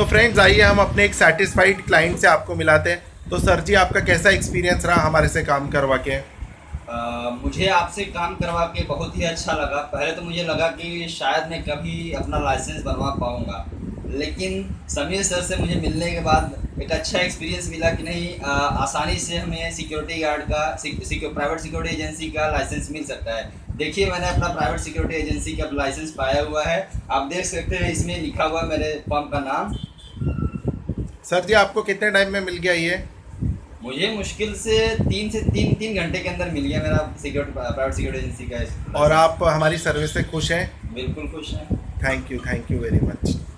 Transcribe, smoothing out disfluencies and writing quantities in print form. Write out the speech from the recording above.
तो फ्रेंड्स आइए हम अपने एक सेटिस्फाइड क्लाइंट से आपको मिलाते हैं। तो सर जी आपका कैसा एक्सपीरियंस रहा हमारे से काम करवा के? मुझे आपसे काम करवा के बहुत ही अच्छा लगा। पहले तो मुझे लगा कि शायद मैं कभी अपना लाइसेंस बनवा पाऊँगा, लेकिन समीर सर से मुझे मिलने के बाद एक अच्छा एक्सपीरियंस मिला कि नहीं, आसानी से हमें सिक्योरिटी गार्ड का प्राइवेट सिक्योरिटी एजेंसी का लाइसेंस मिल सकता है। देखिए मैंने अपना प्राइवेट सिक्योरिटी एजेंसी का लाइसेंस पाया हुआ है, आप देख सकते हैं इसमें लिखा हुआ मेरे फर्म का नाम। सर जी आपको कितने टाइम में मिल गया ये? मुझे मुश्किल से तीन घंटे के अंदर मिल गया मेरा प्राइवेट सिक्योरिटी एजेंसी का और लाइसेंस। आप हमारी सर्विस से खुश हैं? बिल्कुल खुश हैं। Thank you very much.